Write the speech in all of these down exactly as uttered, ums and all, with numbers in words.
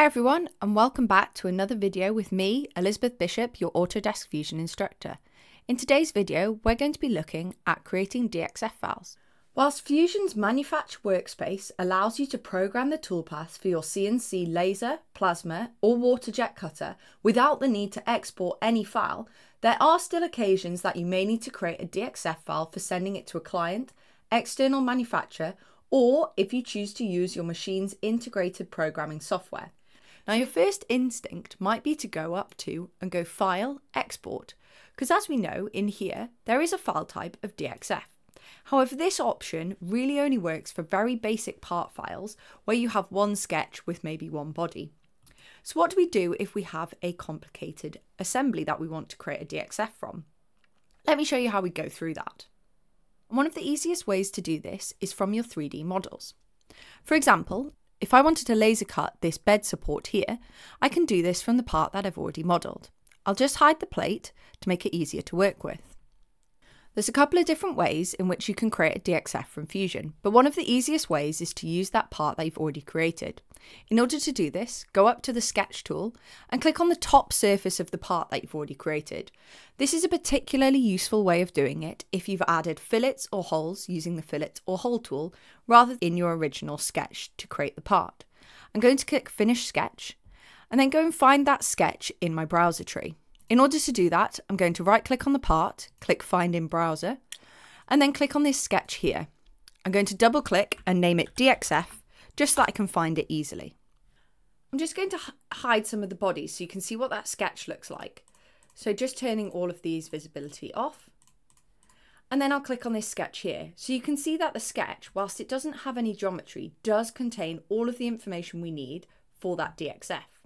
everyone, and welcome back to another video with me, Elizabeth Bishop, your Autodesk Fusion instructor. In today's video, we're going to be looking at creating D X F files. Whilst Fusion's Manufacture workspace allows you to program the toolpaths for your C N C laser, plasma, or water jet cutter without the need to export any file, there are still occasions that you may need to create a D X F file for sending it to a client, external manufacturer, or if you choose to use your machine's integrated programming software. Now, your first instinct might be to go up to and go File, Export, because as we know in here, there is a file type of D X F. However, this option really only works for very basic part files where you have one sketch with maybe one body. So what do we do if we have a complicated assembly that we want to create a D X F from? Let me show you how we go through that. One of the easiest ways to do this is from your three D models. For example, if I wanted to laser cut this bed support here, I can do this from the part that I've already modelled. I'll just hide the plate to make it easier to work with. There's a couple of different ways in which you can create a D X F from Fusion, but one of the easiest ways is to use that part that you've already created. In order to do this, go up to the Sketch tool and click on the top surface of the part that you've already created. This is a particularly useful way of doing it if you've added fillets or holes using the Fillet or Hole tool rather than in your original sketch to create the part. I'm going to click Finish Sketch and then go and find that sketch in my browser tree. In order to do that, I'm going to right click on the part, click Find in Browser, and then click on this sketch here. I'm going to double click and name it D X F, just so that I can find it easily. I'm just going to hide some of the bodies so you can see what that sketch looks like. So just turning all of these visibility off. And then I'll click on this sketch here. So you can see that the sketch, whilst it doesn't have any geometry, does contain all of the information we need for that D X F.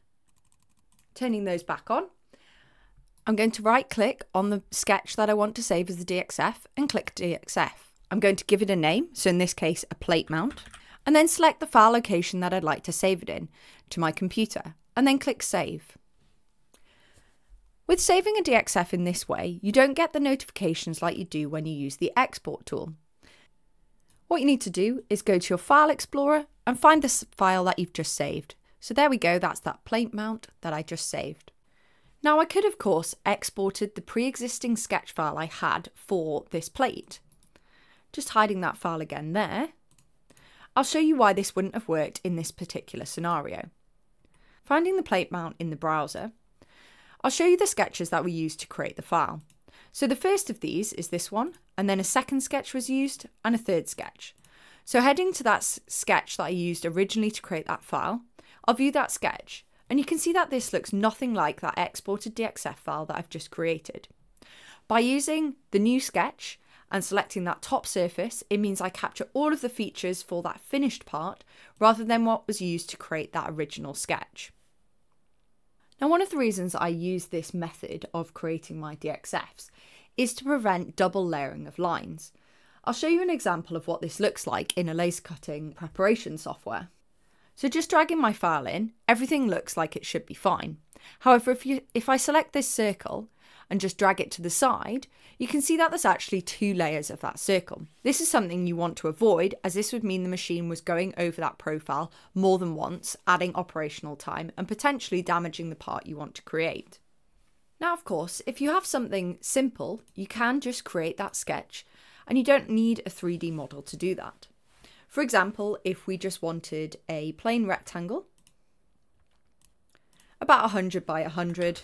Turning those back on. I'm going to right click on the sketch that I want to save as the D X F and click D X F. I'm going to give it a name, so in this case a plate mount, and then select the file location that I'd like to save it in to my computer, and then click Save. With saving a D X F in this way, you don't get the notifications like you do when you use the Export tool. What you need to do is go to your File Explorer and find the file that you've just saved. So there we go, that's that plate mount that I just saved. Now I could of course exported the pre-existing sketch file I had for this plate. Just hiding that file again there. I'll show you why this wouldn't have worked in this particular scenario. Finding the plate mount in the browser, I'll show you the sketches that we used to create the file. So the first of these is this one, and then a second sketch was used and a third sketch. So heading to that sketch that I used originally to create that file, I'll view that sketch. And you can see that this looks nothing like that exported D X F file that I've just created. By using the new sketch and selecting that top surface, it means I capture all of the features for that finished part rather than what was used to create that original sketch. Now, one of the reasons I use this method of creating my D X Fs is to prevent double layering of lines. I'll show you an example of what this looks like in a laser cutting preparation software. So just dragging my file in, everything looks like it should be fine. However, if, you, if I select this circle and just drag it to the side, you can see that there's actually two layers of that circle. This is something you want to avoid, as this would mean the machine was going over that profile more than once, adding operational time and potentially damaging the part you want to create. Now, of course, if you have something simple, you can just create that sketch and you don't need a three D model to do that. For example, if we just wanted a plain rectangle, about one hundred by one hundred,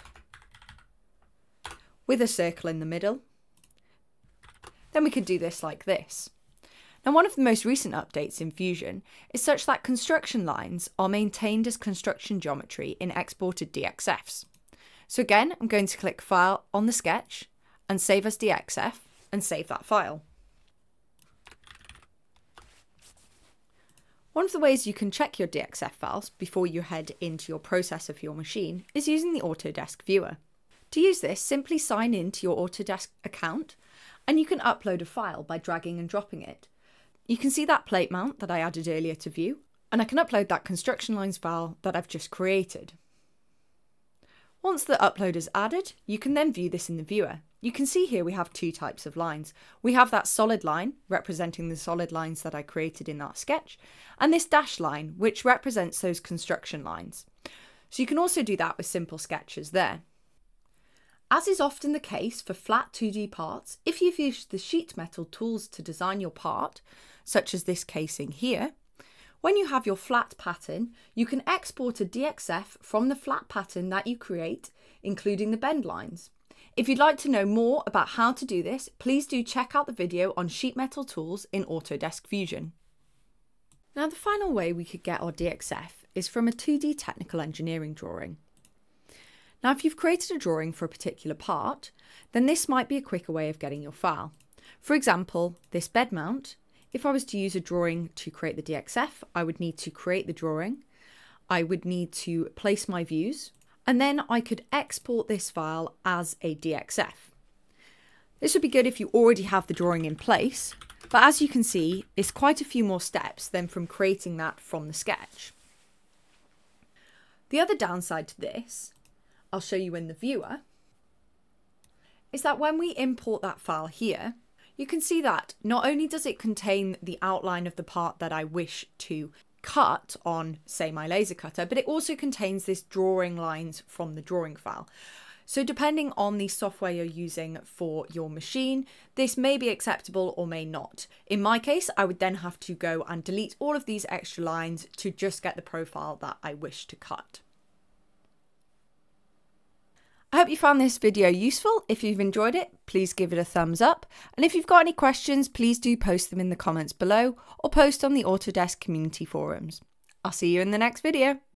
with a circle in the middle, then we could do this like this. Now, one of the most recent updates in Fusion is such that construction lines are maintained as construction geometry in exported D X Fs. So again, I'm going to click File on the sketch and Save as D X F and save that file. One of the ways you can check your D X F files before you head into your processor for your machine is using the Autodesk viewer. To use this, simply sign in to your Autodesk account and you can upload a file by dragging and dropping it. You can see that plate mount that I added earlier to view, and I can upload that construction lines file that I've just created. Once the upload is added, you can then view this in the viewer. You can see here we have two types of lines. We have that solid line representing the solid lines that I created in that sketch, and this dashed line which represents those construction lines. So you can also do that with simple sketches there. As is often the case for flat two D parts, if you've used the sheet metal tools to design your part, such as this casing here, when you have your flat pattern, you can export a D X F from the flat pattern that you create, including the bend lines. If you'd like to know more about how to do this, please do check out the video on sheet metal tools in Autodesk Fusion. Now, the final way we could get our D X F is from a two D technical engineering drawing. Now, if you've created a drawing for a particular part, then this might be a quicker way of getting your file. For example, this bed mount, if I was to use a drawing to create the D X F, I would need to create the drawing, I would need to place my views, and then I could export this file as a D X F. This would be good if you already have the drawing in place, but as you can see, it's quite a few more steps than from creating that from the sketch. The other downside to this, I'll show you in the viewer, is that when we import that file here, you can see that not only does it contain the outline of the part that I wish to cut on, say, my laser cutter, but it also contains this drawing lines from the drawing file. So depending on the software you're using for your machine, this may be acceptable or may not. In my case, I would then have to go and delete all of these extra lines to just get the profile that I wish to cut. I hope you found this video useful. If you've enjoyed it, please give it a thumbs up. And if you've got any questions, please do post them in the comments below or post on the Autodesk Community forums. I'll see you in the next video.